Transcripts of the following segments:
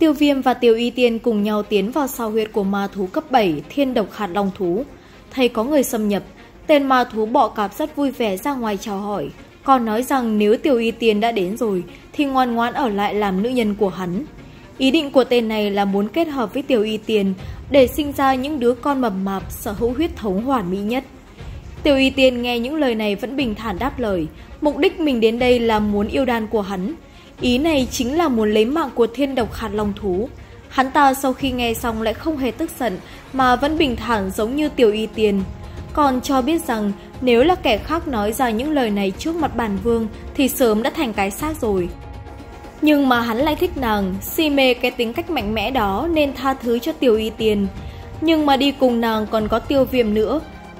Tiêu Viêm và Tiêu Y Tiên cùng nhau tiến vào sao huyệt của ma thú cấp 7 Thiên Độc Hạt Long Thú. Thấy có người xâm nhập, tên ma thú bọ cạp rất vui vẻ ra ngoài chào hỏi, còn nói rằng nếu Tiêu Y Tiên đã đến rồi thì ngoan ngoãn ở lại làm nữ nhân của hắn. Ý định của tên này là muốn kết hợp với Tiêu Y Tiên để sinh ra những đứa con mập mạp sở hữu huyết thống hoàn mỹ nhất. Tiêu Y Tiên nghe những lời này vẫn bình thản đáp lời, mục đích mình đến đây là muốn yêu đan của hắn. Ý này chính là muốn lấy mạng của Thiên Độc Hạt Long Thú. Hắn ta sau khi nghe xong lại không hề tức giận mà vẫn bình thản giống như Tiêu Y Tiên. Còn cho biết rằng nếu là kẻ khác nói ra những lời này trước mặt bản vương thì sớm đã thành cái xác rồi. Nhưng mà hắn lại thích nàng, si mê cái tính cách mạnh mẽ đó nên tha thứ cho Tiêu Y Tiên. Nhưng mà đi cùng nàng còn có Tiêu Viêm nữa.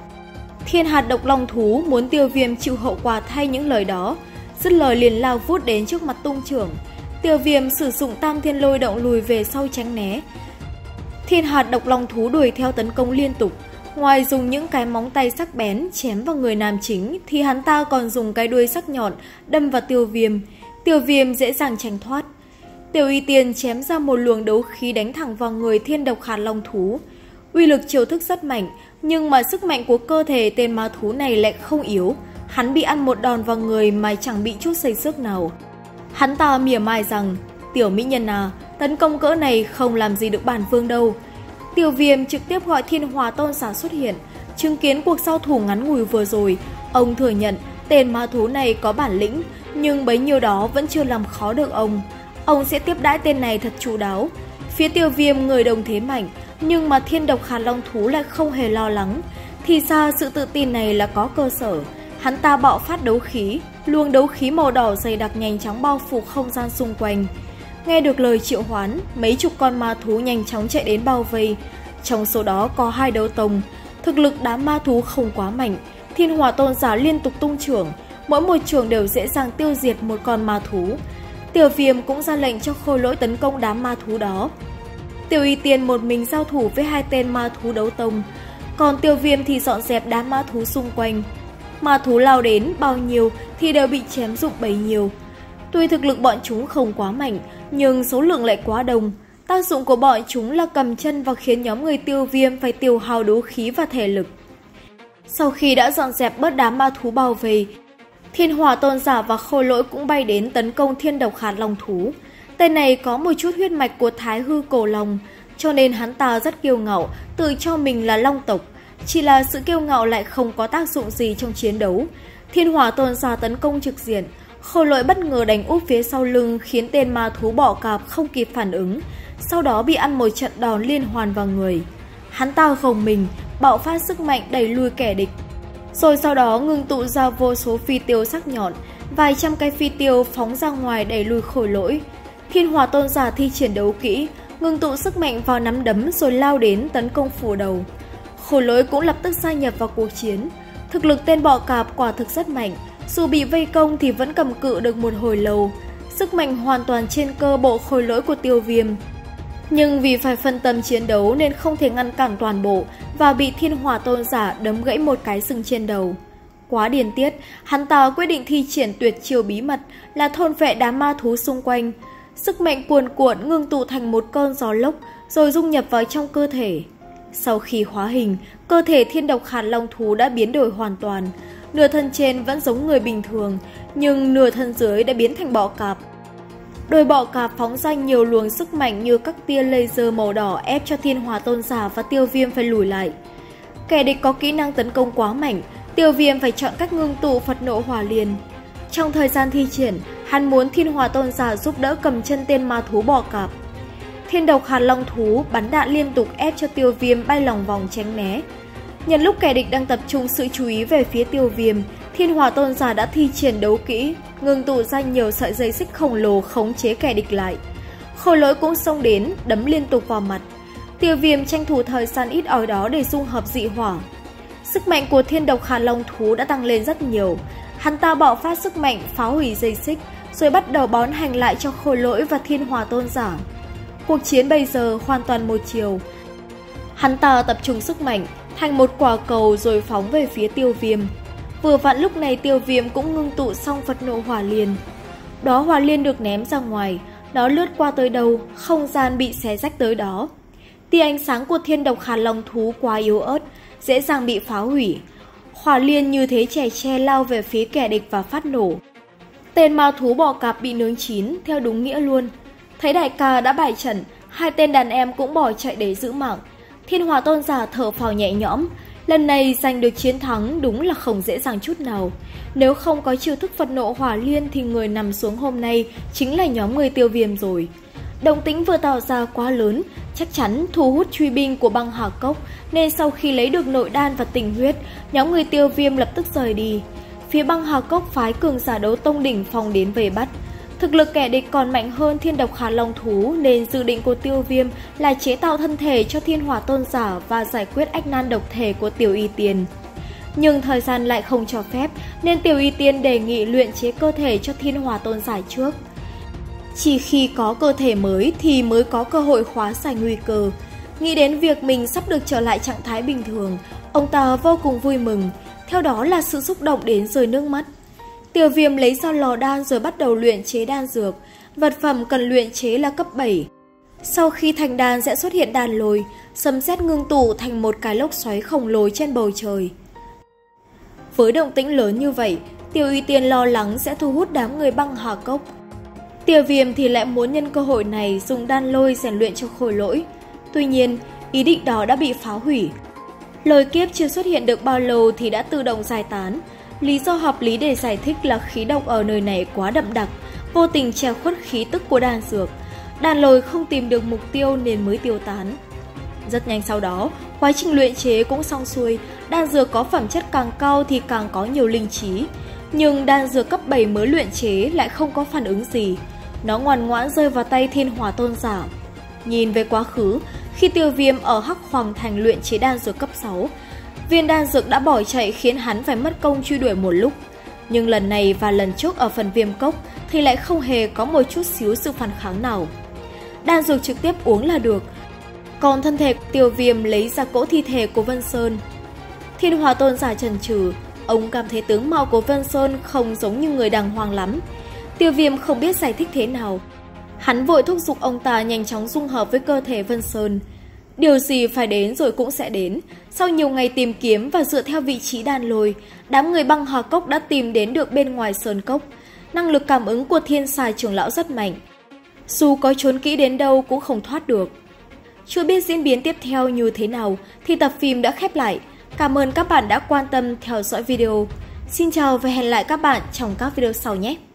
Thiên Hạt Độc Long Thú muốn Tiêu Viêm chịu hậu quả thay những lời đó. Dứt lời liền lao vút đến trước mặt tung trưởng. Tiêu Viêm sử dụng Tam Thiên Lôi Động lùi về sau tránh né. Thiên Hạt Độc Long Thú đuổi theo tấn công liên tục. Ngoài dùng những cái móng tay sắc bén chém vào người nam chính thì hắn ta còn dùng cái đuôi sắc nhọn đâm vào Tiêu Viêm. Tiêu Viêm dễ dàng tránh thoát. Tiêu Y Tiên chém ra một luồng đấu khí đánh thẳng vào người Thiên Độc Hạt Long Thú. Uy lực chiêu thức rất mạnh, nhưng mà sức mạnh của cơ thể tên ma thú này lại không yếu. Hắn bị ăn một đòn vào người mà chẳng bị chút xây xước nào. Hắn ta mỉa mai rằng, tiểu mỹ nhân à, tấn công cỡ này không làm gì được bản vương đâu. Tiêu Viêm trực tiếp gọi Thiên Hỏa Tôn Giả xuất hiện. Chứng kiến cuộc giao thủ ngắn ngủi vừa rồi, ông thừa nhận tên ma thú này có bản lĩnh, nhưng bấy nhiêu đó vẫn chưa làm khó được ông. Ông sẽ tiếp đãi tên này thật chu đáo. Phía Tiêu Viêm người đồng thế mạnh, nhưng mà Thiên Độc Hạt Long Thú lại không hề lo lắng. Thì ra sự tự tin này là có cơ sở. Hắn ta bạo phát đấu khí, luồng đấu khí màu đỏ dày đặc nhanh chóng bao phủ không gian xung quanh. Nghe được lời triệu hoán, mấy chục con ma thú nhanh chóng chạy đến bao vây. Trong số đó có 2 đấu tông. Thực lực đám ma thú không quá mạnh. Thiên Hỏa Tôn Giả liên tục tung chưởng, mỗi một chưởng đều dễ dàng tiêu diệt một con ma thú. Tiêu Viêm cũng ra lệnh cho Khôi Lỗi tấn công đám ma thú đó. Tiêu Y Tiên một mình giao thủ với 2 tên ma thú đấu tông, còn Tiêu Viêm thì dọn dẹp đám ma thú xung quanh. Ma thú lao đến bao nhiêu thì đều bị chém dụng bấy nhiêu. Tuy thực lực bọn chúng không quá mạnh, nhưng số lượng lại quá đông. Tác dụng của bọn chúng là cầm chân và khiến nhóm người Tiêu Viêm phải tiêu hao đấu khí và thể lực. Sau khi đã dọn dẹp bớt đám ma thú bao vây, Thiên Hỏa Tôn Giả và Khôi Lỗi cũng bay đến tấn công Thiên Độc Hạt Long Thú. Tên này có một chút huyết mạch của Thái Hư Cổ Long, cho nên hắn ta rất kiêu ngạo, tự cho mình là Long tộc. Chỉ là sự kiêu ngạo lại không có tác dụng gì trong chiến đấu. Thiên Hỏa Tôn Giả tấn công trực diện, Khôi Lỗi bất ngờ đánh úp phía sau lưng khiến tên ma thú bọ cạp không kịp phản ứng, sau đó bị ăn một trận đòn liên hoàn vào người. Hắn ta gồng mình, bạo phát sức mạnh đẩy lùi kẻ địch. Rồi sau đó ngưng tụ ra vô số phi tiêu sắc nhọn, vài trăm cái phi tiêu phóng ra ngoài đẩy lùi Khôi Lỗi. Thiên Hỏa Tôn Giả thi triển đấu kỹ, ngưng tụ sức mạnh vào nắm đấm rồi lao đến tấn công phủ đầu. Khôi Lỗi cũng lập tức gia nhập vào cuộc chiến. Thực lực tên bọ cạp quả thực rất mạnh, dù bị vây công thì vẫn cầm cự được một hồi lâu. Sức mạnh hoàn toàn trên cơ bộ Khôi Lỗi của Tiêu Viêm. Nhưng vì phải phân tâm chiến đấu nên không thể ngăn cản toàn bộ và bị Thiên Hỏa Tôn Giả đấm gãy một cái sừng trên đầu. Quá điên tiết, hắn ta quyết định thi triển tuyệt chiêu bí mật là thôn phệ đám ma thú xung quanh. Sức mạnh cuồn cuộn ngưng tụ thành một cơn gió lốc rồi dung nhập vào trong cơ thể. Sau khi hóa hình, cơ thể Thiên Độc Hạt Long Thú đã biến đổi hoàn toàn. Nửa thân trên vẫn giống người bình thường, nhưng nửa thân dưới đã biến thành bọ cạp. Đôi bọ cạp phóng ra nhiều luồng sức mạnh như các tia laser màu đỏ ép cho Thiên Hỏa Tôn Giả và Tiêu Viêm phải lùi lại. Kẻ địch có kỹ năng tấn công quá mạnh, Tiêu Viêm phải chọn cách ngưng tụ Phật Nộ Hỏa Liên. Trong thời gian thi triển, hắn muốn Thiên Hỏa Tôn Giả giúp đỡ cầm chân tên ma thú bọ cạp. Thiên Độc Hạt Long Thú bắn đạn liên tục ép cho Tiêu Viêm bay lòng vòng tránh né. Nhân lúc kẻ địch đang tập trung sự chú ý về phía Tiêu Viêm, Thiên Hỏa Tôn Giả đã thi triển đấu kỹ, ngưng tụ ra nhiều sợi dây xích khổng lồ khống chế kẻ địch lại. Khôi Lỗi cũng xông đến, đấm liên tục vào mặt. Tiêu Viêm tranh thủ thời gian ít ỏi đó để dung hợp dị hỏa. Sức mạnh của Thiên Độc Hạt Long Thú đã tăng lên rất nhiều. Hắn ta bạo phát sức mạnh phá hủy dây xích, rồi bắt đầu bón hành lại cho Khôi Lỗi và Thiên Hỏa Tôn Giả. Cuộc chiến bây giờ hoàn toàn một chiều. Hắn ta tập trung sức mạnh thành một quả cầu rồi phóng về phía Tiêu Viêm. Vừa vặn lúc này Tiêu Viêm cũng ngưng tụ xong Phật Nộ Hỏa Liên. Đó hỏa liên được ném ra ngoài, Nó lướt qua tới đâu, không gian bị xé rách tới đó. Tia ánh sáng của thiên độc hạt long thú quá yếu ớt, dễ dàng bị phá hủy. Hỏa liên như thế chẻ che lao về phía kẻ địch và phát nổ. Tên ma thú bò cạp bị nướng chín theo đúng nghĩa luôn. Thấy đại ca đã bại trận, hai tên đàn em cũng bỏ chạy để giữ mạng. Thiên hỏa tôn giả thở phào nhẹ nhõm. Lần này giành được chiến thắng đúng là không dễ dàng chút nào. Nếu không có chiêu thức Phật nộ hỏa liên thì người nằm xuống hôm nay chính là nhóm người Tiêu Viêm rồi. Động tĩnh vừa tạo ra quá lớn, chắc chắn thu hút truy binh của băng Hà Cốc, nên sau khi lấy được nội đan và tình huyết, nhóm người Tiêu Viêm lập tức rời đi. Phía băng Hà Cốc phái cường giả đấu tông đỉnh phong đến về bắt. Thực lực kẻ địch còn mạnh hơn thiên độc hạt long thú, nên dự định của Tiêu Viêm là chế tạo thân thể cho thiên hỏa tôn giả và giải quyết ách nan độc thể của Tiểu Y Tiên. Nhưng thời gian lại không cho phép, nên Tiểu Y Tiên đề nghị luyện chế cơ thể cho thiên hỏa tôn giả trước. Chỉ khi có cơ thể mới thì mới có cơ hội hóa giải nguy cơ. Nghĩ đến việc mình sắp được trở lại trạng thái bình thường, ông ta vô cùng vui mừng, theo đó là sự xúc động đến rơi nước mắt. Tiêu Viêm lấy ra lò đan rồi bắt đầu luyện chế đan dược. Vật phẩm cần luyện chế là cấp 7. Sau khi thành đan sẽ xuất hiện đan lôi, sấm sét ngưng tụ thành một cái lốc xoáy khổng lồ trên bầu trời. Với động tĩnh lớn như vậy, Tiểu Y Tiên lo lắng sẽ thu hút đám người băng Hà Cốc. Tiêu Viêm thì lại muốn nhân cơ hội này dùng đan lôi rèn luyện cho khôi lỗi. Tuy nhiên, ý định đó đã bị phá hủy. Lôi kiếp chưa xuất hiện được bao lâu thì đã tự động giải tán. Lý do hợp lý để giải thích là khí độc ở nơi này quá đậm đặc, vô tình che khuất khí tức của đan dược. Đan lôi không tìm được mục tiêu nên mới tiêu tán. Rất nhanh sau đó, quá trình luyện chế cũng xong xuôi. Đan dược có phẩm chất càng cao thì càng có nhiều linh trí. Nhưng đan dược cấp 7 mới luyện chế lại không có phản ứng gì. Nó ngoan ngoãn rơi vào tay thiên hỏa tôn giả. Nhìn về quá khứ, khi Tiêu Viêm ở Hắc Hoàng Thành luyện chế đan dược cấp 6, viên đan dược đã bỏ chạy khiến hắn phải mất công truy đuổi một lúc. Nhưng lần này và lần trước ở phần Viêm Cốc thì lại không hề có một chút xíu sự phản kháng nào. Đan dược trực tiếp uống là được. Còn thân thể Tiêu Viêm lấy ra cỗ thi thể của Vân Sơn. Thiên hỏa tôn giả chần chừ, ông cảm thấy tướng mạo của Vân Sơn không giống như người đàng hoàng lắm. Tiêu Viêm không biết giải thích thế nào. Hắn vội thúc giục ông ta nhanh chóng dung hợp với cơ thể Vân Sơn. Điều gì phải đến rồi cũng sẽ đến. Sau nhiều ngày tìm kiếm và dựa theo vị trí đan lôi, đám người băng Hà Cốc đã tìm đến được bên ngoài sơn cốc. Năng lực cảm ứng của thiên xài trưởng lão rất mạnh. Dù có trốn kỹ đến đâu cũng không thoát được. Chưa biết diễn biến tiếp theo như thế nào thì tập phim đã khép lại. Cảm ơn các bạn đã quan tâm theo dõi video. Xin chào và hẹn lại các bạn trong các video sau nhé.